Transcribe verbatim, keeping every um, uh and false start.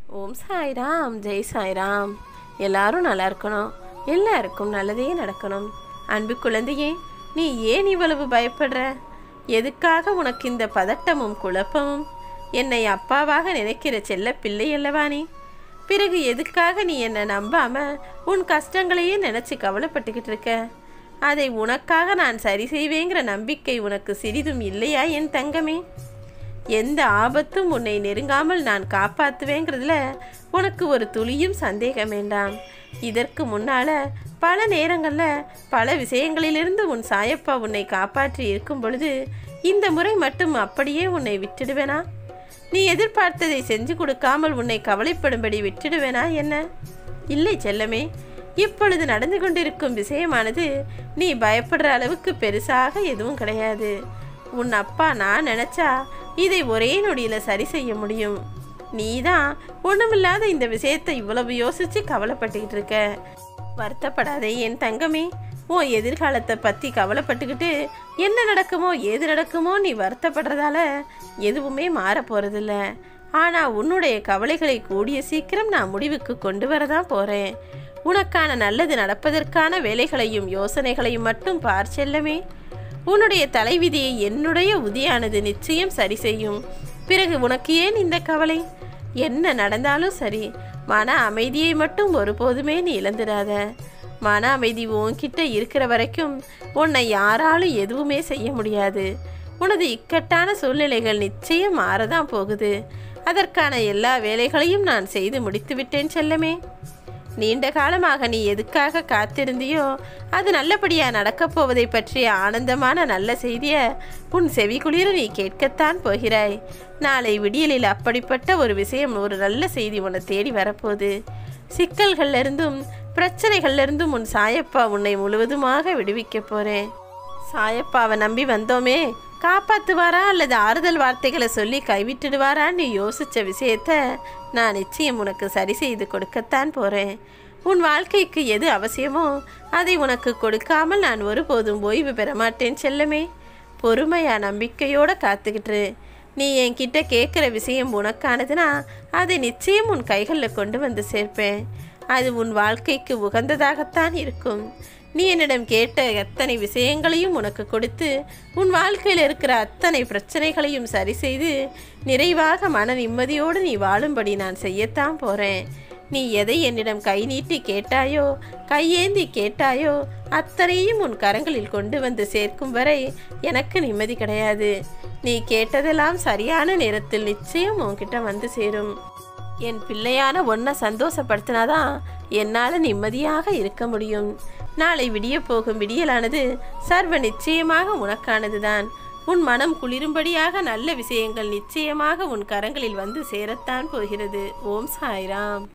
ஓம் சாய்ராம், ஜெய் சாய்ராம். எல்லாரும் நல்லா இருக்கணும், எல்லாருக்கும் நல்லதே நடக்கணும். அன்பு குழந்தையே, நீ ஏன் இவ்வளவு பயப்படுற? எதுக்காக உனக்கு இந்த பதட்டமும் குழப்பமும்? என்னை அப்பாவாக நினைக்கிற செல்ல பிள்ளை அல்லவா நீ? பிறகு எதுக்காக நீ என்னை நம்பாம உன் கஷ்டங்களையே நினச்சி கவலைப்பட்டுக்கிட்டு இருக்க? அதை உனக்காக நான் சரி செய்வேங்கிற நம்பிக்கை உனக்கு சிறிதும் இல்லையா என் தங்கமே? எந்த ஆபத்தும் உன்னை நெருங்காமல் நான் காப்பாற்றுவேங்கிறதுல உனக்கு ஒரு துளியும் சந்தேகம் வேண்டாம். இதற்கு முன்னால் பல நேரங்களில் பல விஷயங்களிலிருந்து உன் சாயப்பா உன்னை காப்பாற்றி இருக்கும் பொழுது இந்த முறை மட்டும் அப்படியே உன்னை விட்டுடுவேனா? நீ எதிர்பார்த்ததை செஞ்சு கொடுக்காமல் உன்னை கவலைப்படும்படி விட்டுடுவேனா என்ன? இல்லை செல்லமே, இப்பொழுது நடந்து கொண்டிருக்கும் விஷயமானது நீ பயப்படுற அளவுக்கு பெருசாக எதுவும் கிடையாது. உன் அப்பா நான் நினச்சா இதை ஒரே நொடியில் சரி செய்ய முடியும். நீ தான் ஒன்றுமில்லாத இந்த விஷயத்தை இவ்வளவு யோசித்து கவலைப்பட்டுக்கிட்டு இருக்க. வருத்தப்படாதே என் தங்கமே. உன் எதிர்காலத்தை பற்றி கவலைப்பட்டுக்கிட்டு என்ன நடக்குமோ ஏது நடக்குமோ நீ வருத்தப்படுறதால எதுவுமே மாற போகிறதில்ல. ஆனால் உன்னுடைய கவலைகளை கூடிய சீக்கிரம் நான் முடிவுக்கு கொண்டு வரதான் போகிறேன். உனக்கான நல்லது நடப்பதற்கான வேலைகளையும் யோசனைகளையும் மட்டும் பார் செல்லமே. உன்னுடைய தலைவிதியை என்னுடைய உதியானது நிச்சயம் சரி செய்யும். பிறகு உனக்கு ஏன் இந்த கவலை? என்ன நடந்தாலும் சரி, மன அமைதியை மட்டும் ஒருபோதுமே நீ இழந்துடாத. மன அமைதி உன்கிட்ட இருக்கிற வரைக்கும் உன்னை யாராலும் எதுவுமே செய்ய முடியாது. உனது இக்கட்டான சூழ்நிலைகள் நிச்சயம் மாறதான் போகுது. அதற்கான எல்லா வேலைகளையும் நான் செய்து முடித்து விட்டேன் செல்லமே. நீண்ட காலமாக நீ எதுக்காக காத்திருந்தியோ அது நல்லபடியாக நடக்கப் போவதை பற்றிய ஆனந்தமான நல்ல செய்தியை உன் செவிக்குளிர நீ கேட்கத்தான் போகிறாய். நாளை விடியலில் அப்படிப்பட்ட ஒரு விஷயம், ஒரு நல்ல செய்தி உன்னை தேடி வரப்போகுது. சிக்கல்கள்லேருந்தும் பிரச்சனைகள்லேருந்தும் உன் சாயப்பா உன்னை முழுவதுமாக விடுவிக்க போகிறேன். சாயப்பாவை நம்பி வந்தோமே, காப்பாற்றுவாரா அல்லது ஆறுதல் வார்த்தைகளை சொல்லி கைவிட்டுடுவாரான்னு நீ யோசித்த விஷயத்த நான் நிச்சயம் உனக்கு சரி செய்து கொடுக்கத்தான் போகிறேன். உன் வாழ்க்கைக்கு எது அவசியமோ அதை உனக்கு கொடுக்காமல் நான் ஒருபோதும் ஓய்வு பெற மாட்டேன் செல்லமே. பொறுமையாக நம்பிக்கையோடு காத்துக்கிட்டு நீ என்கிட்ட கேட்குற விஷயம் உனக்கானதுன்னா அதை நிச்சயம் உன் கைகளில் கொண்டு வந்து சேர்ப்பேன். அது உன் வாழ்க்கைக்கு உகந்ததாகத்தான் இருக்கும். நீ என்னிடம் கேட்ட அத்தனை விஷயங்களையும் உனக்கு கொடுத்து உன் வாழ்க்கையில் இருக்கிற அத்தனை பிரச்சனைகளையும் சரி செய்து நிறைவாக மன நிம்மதியோடு நீ வாழும்படி நான் செய்யத்தான் போகிறேன். நீ எதை என்னிடம் கை நீட்டி கேட்டாயோ, கையேந்தி கேட்டாயோ, அத்தனையும் உன் கரங்களில் கொண்டு வந்து சேர்க்கும் வரை எனக்கு நிம்மதி கிடையாது. நீ கேட்டதெல்லாம் சரியான நேரத்தில் நிச்சயம் உன்கிட்ட வந்து சேரும். என் பிள்ளையான ஒன்றை சந்தோஷப்படுத்தினாதான் என்னால் நிம்மதியாக இருக்க முடியும். நாளை விடிய போகும் விடியலானது சர்வ நிச்சயமாக உனக்கானதுதான். உன் மனம் குளிரும்படியாக நல்ல விஷயங்கள் நிச்சயமாக உன் கரங்களில் வந்து சேரத்தான் போகிறது. ஓம் சாய்ராம்.